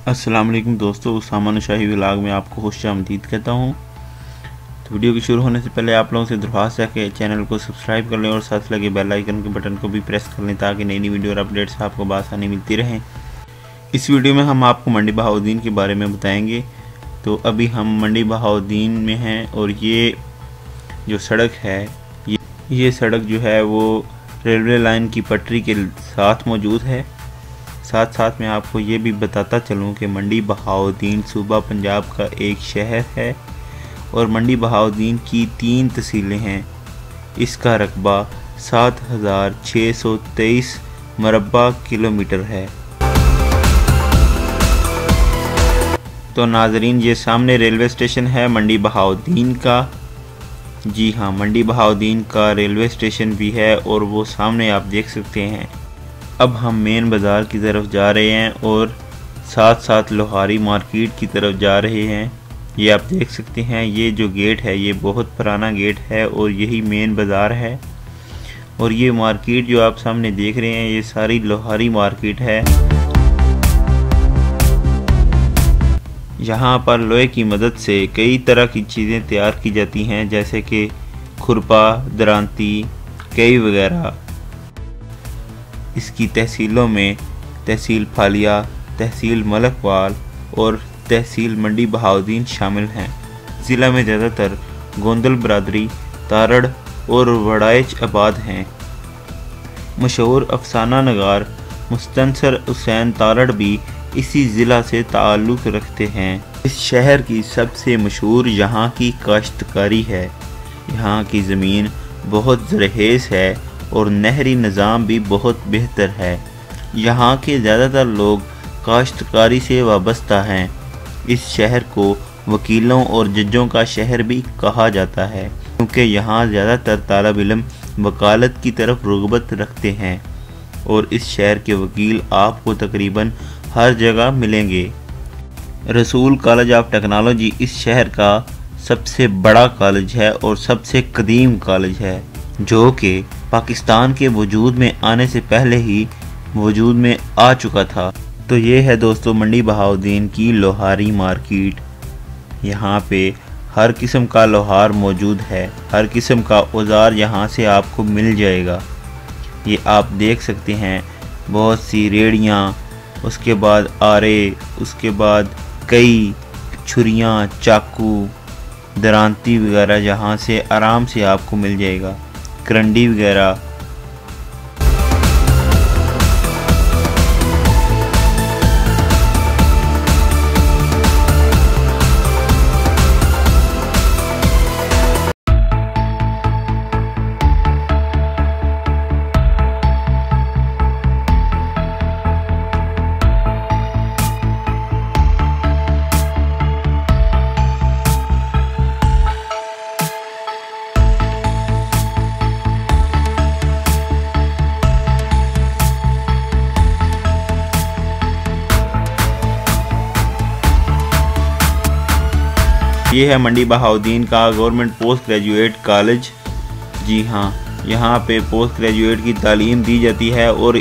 अस्सलाम वालेकुम दोस्तों, उसामा शाही व्लॉग में आपको खुशामदीद कहता हूँ। तो वीडियो की शुरू होने से पहले आप लोगों से दरख्वास्त है कि चैनल को सब्सक्राइब कर लें और साथ लगे बेल आइकन के बटन को भी प्रेस कर लें ताकि नई नई वीडियो और अपडेट्स आपको बआसानी मिलती रहें। इस वीडियो में हम आपको मंडी बहाउद्दीन के बारे में बताएंगे। तो अभी हम मंडी बहाउद्दीन में हैं और ये जो सड़क है ये सड़क जो है वो रेलवे लाइन की पटरी के साथ मौजूद है। साथ साथ मैं आपको ये भी बताता चलूँ कि मंडी बहाउद्दीन सूबा पंजाब का एक शहर है और मंडी बहाउद्दीन की 3 तहसीलें हैं। इसका रकबा 7623 मरबा किलोमीटर है। तो नाजरीन, ये सामने रेलवे स्टेशन है मंडी बहाउद्दीन का। जी हाँ, मंडी बहाउद्दीन का रेलवे स्टेशन भी है और वो सामने आप देख सकते हैं। अब हम मेन बाज़ार की तरफ जा रहे हैं और साथ साथ लोहारी मार्केट की तरफ जा रहे हैं। ये आप देख सकते हैं, ये जो गेट है ये बहुत पुराना गेट है और यही मेन बाज़ार है। और ये मार्केट जो आप सामने देख रहे हैं ये सारी लोहारी मार्केट है। यहाँ पर लोहे की मदद से कई तरह की चीज़ें तैयार की जाती हैं, जैसे कि खुरपा, दरांती, कई वगैरह। इसकी तहसीलों में तहसील फालिया, तहसील मलकवाल और तहसील मंडी बहाउद्दीन शामिल हैं। ज़िला में ज़्यादातर गोंदल बरादरी, तारड़ और वड़ाइच आबाद हैं। मशहूर अफसाना नगार मुस्तनसर हुसैन तारड़ भी इसी ज़िला से ताल्लुक़ रखते हैं। इस शहर की सबसे मशहूर यहाँ की काश्तकारी है। यहाँ की ज़मीन बहुत ज़रखेज़ है और नहरी निज़ाम भी बहुत बेहतर है। यहाँ के ज़्यादातर लोग काश्तकारी से वाबस्ता हैं। इस शहर को वकीलों और जजों का शहर भी कहा जाता है क्योंकि यहाँ ज़्यादातर तालिब इल्म वकालत की तरफ रग़बत रखते हैं और इस शहर के वकील आपको तकरीबन हर जगह मिलेंगे। रसूल कॉलेज ऑफ टेक्नोलॉजी इस शहर का सबसे बड़ा कॉलेज है और सबसे कदीम कॉलेज है, जो कि पाकिस्तान के वजूद में आने से पहले ही वजूद में आ चुका था। तो ये है दोस्तों मंडी बहाउद्दीन की लोहारी मार्केट। यहाँ पे हर किस्म का लोहार मौजूद है, हर किस्म का औजार यहाँ से आपको मिल जाएगा। ये आप देख सकते हैं, बहुत सी रेड़ियाँ, उसके बाद आरे, उसके बाद कई छुरियाँ, चाकू, दरांती वगैरह यहाँ से आराम से आपको मिल जाएगा, करंडी वगैरह। ये है मंडी बहाउद्दीन का गवर्नमेंट पोस्ट ग्रेजुएट कॉलेज। जी हाँ, यहाँ पे पोस्ट ग्रेजुएट की तालीम दी जाती है और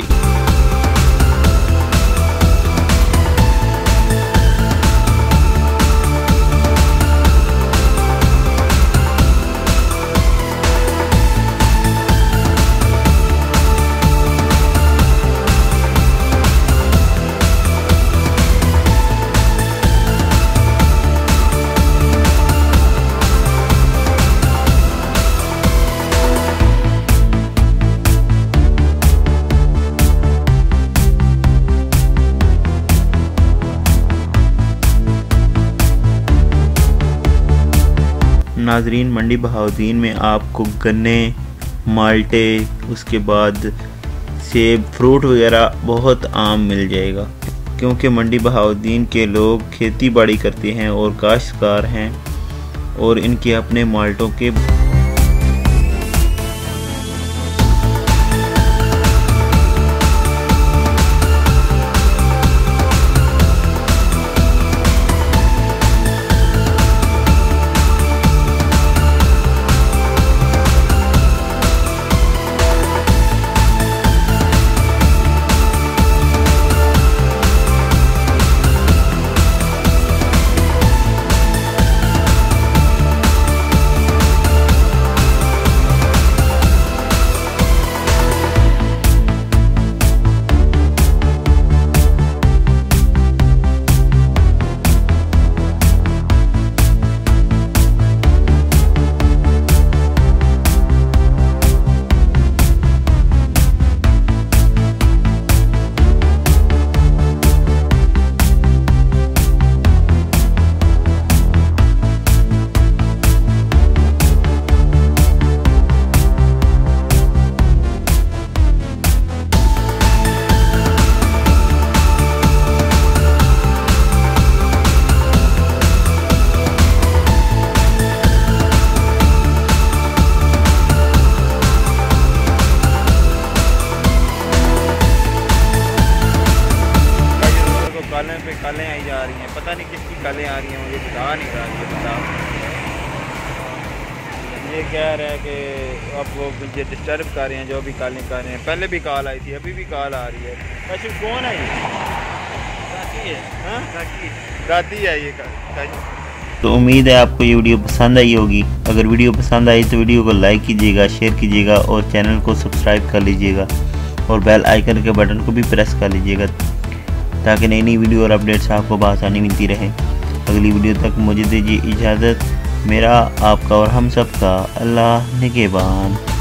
नाजरीन, मंडी बहाउद्दीन में आपको गन्ने, माल्टे, उसके बाद सेब, फ्रूट वगैरह बहुत आम मिल जाएगा क्योंकि मंडी बहाउद्दीन के लोग खेती बाड़ी करते हैं और काश्तकार हैं और इनके अपने माल्टों के कालें आ रही हैं मुझे बता नहीं रहा ये बता। ये कह रहा है कि अब वो मुझे डिस्टर्ब कर रहे हैं जो भी कालें कर रहे हैं। पहले भी कॉल आई थी, अभी भी कॉल आ रही है। अच्छा कौन है ये? दादी है। हाँ दादी है ये तो उम्मीद है आपको ये वीडियो पसंद आई होगी। अगर वीडियो पसंद आई तो वीडियो को लाइक कीजिएगा, शेयर कीजिएगा और चैनल को सब्सक्राइब कर लीजिएगा और बेल आइकन के बटन को भी प्रेस कर लीजिएगा ताकि नई नई वीडियो और अपडेट्स आपको बआसानी मिलती रहे। अगली वीडियो तक मुझे दीजिए इजाज़त। मेरा, आपका और हम सब का अल्लाह निगहबान।